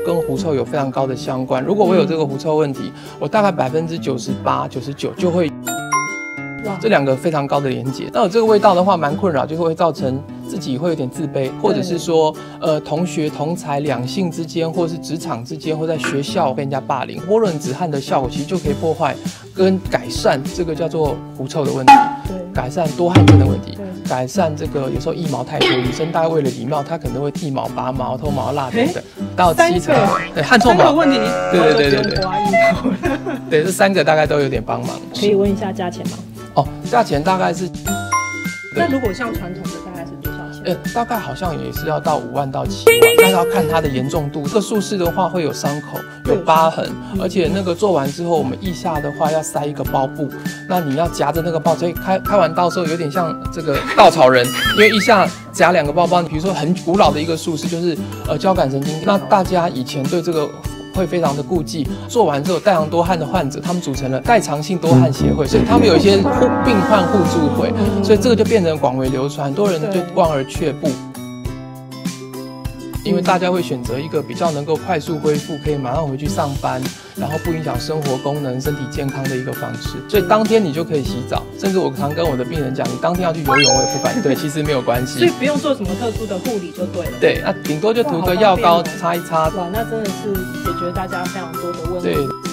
跟狐臭有非常高的相关。如果我有这个狐臭问题，我大概98%、99%就会。这两个非常高的连结。那有这个味道的话，蛮困扰，就会造成自己会有点自卑，或者是说，同学同才两性之间，或是职场之间，或在学校被人家霸凌，涡轮止汗的效果其实就可以破坏跟改善这个叫做狐臭的问题，改善多汗症的问题，改善这个有时候腋毛太多，女生大概为了礼貌，她可能会剃毛、拔毛、脱毛、蜡等等，到70%，对汗臭毛问题， 对，对，这3个大概都有点帮忙。 可以问一下价钱吗？ 哦，价钱大概是。 那如果像传统的大概是多少钱？ 大概好像也是要到5万到7万，但是要看它的严重度。这个术式的话会有伤口、有疤痕，而且那个做完之后，我们腋下的话要塞一个包布，那你要夹着那个包，所以开完刀的时候有点像这个稻草人，因为腋下夹2个包包。比如说很古老的一个术式就是交感神经，那大家以前对这个会非常的顾忌，做完之后代偿多汗的患者，他们组成了代偿性多汗协会，所以他们有一些病患互助会，所以这个就变成广为流传，很多人就望而却步。因为大家会选择一个比较能够快速恢复，可以马上回去上班，然后不影响生活功能、身体健康的一个方式。所以当天你就可以洗澡，甚至我常跟我的病人讲，你当天要去游泳，我也不反对，其实没有关系。 所以不用做什么特殊的护理就对了。 对，那顶多就涂个药膏擦一擦。 哇，那真的是解决大家非常多的问题。 对。